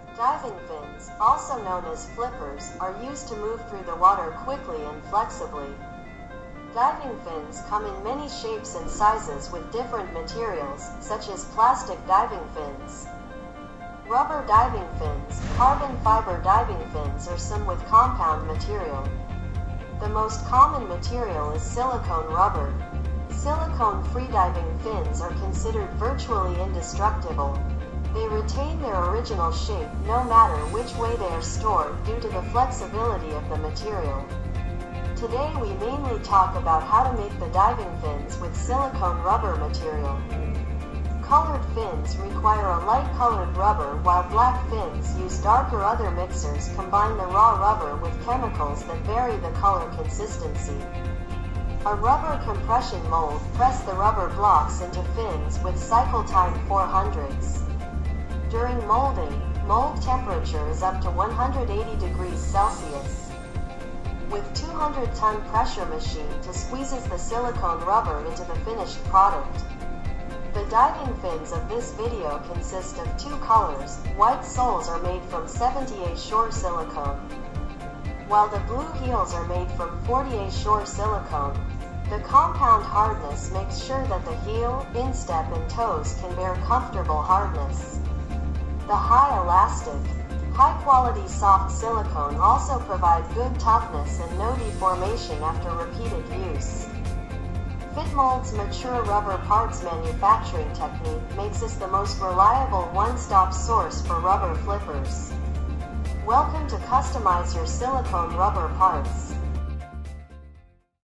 Diving fins, also known as flippers, are used to move through the water quickly and flexibly. Diving fins come in many shapes and sizes with different materials, such as plastic diving fins, rubber diving fins, carbon fiber diving fins, or some with compound material. The most common material is silicone rubber. Silicone freediving fins are considered virtually indestructible. They retain their original shape no matter which way they are stored due to the flexibility of the material. Today we mainly talk about how to make the diving fins with silicone rubber material. Colored fins require a light-colored rubber, while black fins use dark or other mixers combine the raw rubber with chemicals that vary the color consistency. A rubber compression mold press the rubber blocks into fins with cycle time 400s. During molding, mold temperature is up to 180 degrees Celsius. With 200-ton pressure machine to squeezes the silicone rubber into the finished product. The diving fins of this video consist of two colors. White soles are made from 78 shore silicone, while the blue heels are made from 48 shore silicone. The compound hardness makes sure that the heel, instep, and toes can bear comfortable hardness. The high elastic, high-quality soft silicone also provide good toughness and no deformation after repeated use. FitMold's mature rubber parts manufacturing technique makes us the most reliable one-stop source for rubber flippers. Welcome to customize your silicone rubber parts.